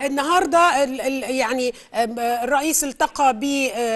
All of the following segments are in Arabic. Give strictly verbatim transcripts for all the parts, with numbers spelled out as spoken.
النهارده يعني الرئيس التقى ب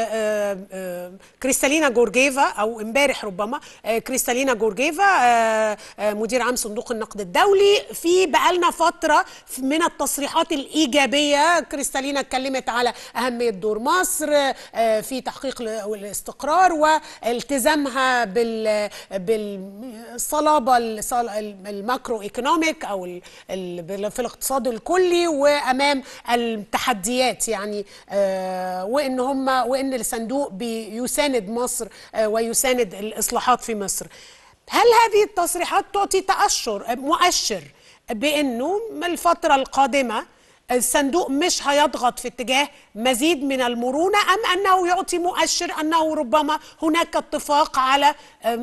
كريستالينا جورجيفا، او امبارح ربما كريستالينا جورجيفا مدير عام صندوق النقد الدولي. في بقالنا فتره من التصريحات الايجابيه، كريستالينا اتكلمت على اهميه دور مصر في تحقيق الاستقرار والتزامها بال بالصلابه الماكرو ايكونوميك او في الاقتصاد الكلي وامام التحديات، يعني آه وان هم وان الصندوق بيساند مصر آه ويساند الاصلاحات في مصر. هل هذه التصريحات تعطي تأشر مؤشر بانه الفتره القادمه الصندوق مش هيضغط في اتجاه مزيد من المرونه، ام انه يعطي مؤشر انه ربما هناك اتفاق على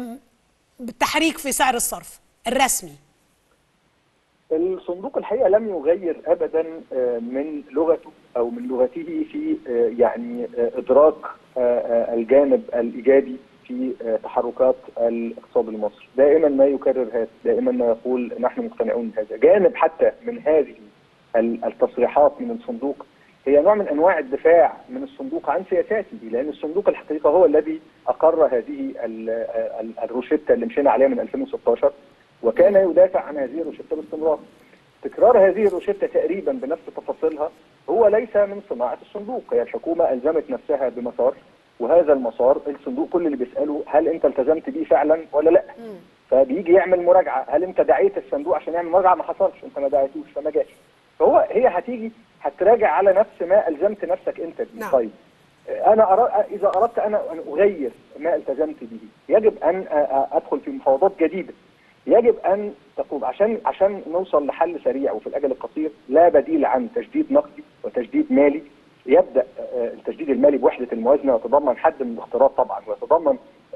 التحريك في سعر الصرف الرسمي؟ الصندوق الحقيقه لم يغير ابدا من لغته او من لغته في يعني ادراك الجانب الايجابي في تحركات الاقتصاد المصري. دائما ما يكرر هذا، دائما ما يقول نحن مقتنعون بهذا. جانب حتى من هذه التصريحات من الصندوق هي نوع من انواع الدفاع من الصندوق عن سياساته، لان الصندوق الحقيقه هو الذي اقر هذه الروشته اللي مشينا عليها من ألفين وستاشر، وكان يدافع عن هذه الروشته باستمرار. تكرار هذه الروشته تقريبا بنفس تفاصيلها هو ليس من صناعه الصندوق، هي الحكومه الزمت نفسها بمسار، وهذا المسار الصندوق كل اللي بيساله هل انت التزمت بيه فعلا ولا لا؟ م. فبيجي يعمل مراجعه، هل انت دعيت الصندوق عشان يعمل مراجعه؟ ما حصلش، انت ما دعيتوش فما جاش. فهو هي هتيجي هتراجع على نفس ما الزمت نفسك انت بيه. نعم. طيب انا أرى اذا اردت انا ان اغير ما التزمت به يجب ان ادخل في مفاوضات جديده، يجب ان تقوم عشان عشان نوصل لحل سريع وفي الاجل القصير. لا بديل عن تجديد نقدي وتجديد مالي. يبدا التجديد المالي بوحده الموازنه، ويتضمن حد من الاقتراض طبعا، ويتضمن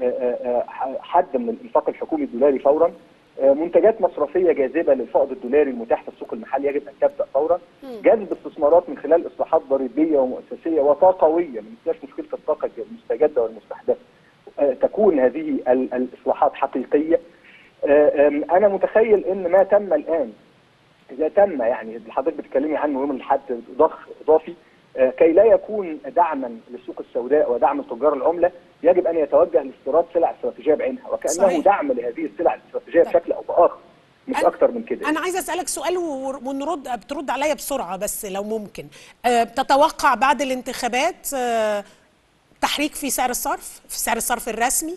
حد من الانفاق الحكومي الدولاري فورا. منتجات مصرفيه جاذبه للفائض الدولاري المتاح في السوق المحلي يجب ان تبدا فورا. جذب استثمارات من خلال اصلاحات ضريبيه ومؤسسيه وطاقويه، ما ننساش مشكله الطاقه المستجده والمستحدثه. تكون هذه الاصلاحات حقيقيه. انا متخيل ان ما تم الان اذا تم، يعني اللي حضرتك بتتكلمي عنه يوم الاحد، ضخ اضافي كي لا يكون دعما للسوق السوداء ودعم تجار العمله، يجب ان يتوجه لاستيراد سلع استراتيجيه بعينها، وكانه صحيح. دعم لهذه السلع الاستراتيجيه بشكل او باخر، مش أنا اكتر من كده. انا عايزه اسالك سؤال ونرد بترد عليا بسرعه بس لو ممكن. أه تتوقع بعد الانتخابات أه تحريك في سعر الصرف في سعر الصرف الرسمي؟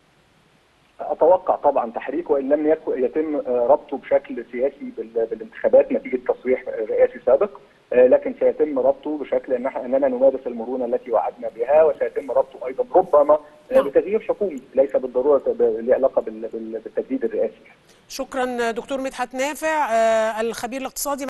اتوقع طبعا تحريك، وان لم يتم ربطه بشكل سياسي بالانتخابات نتيجه تصريح رئاسي سابق، لكن سيتم ربطه بشكل ان اننا نمارس المرونه التي وعدنا بها، وسيتم ربطه ايضا ربما بتغيير حكومي ليس بالضروره له علاقه بالتجديد الرئاسي. شكرا دكتور مدحت نافع الخبير الاقتصادي.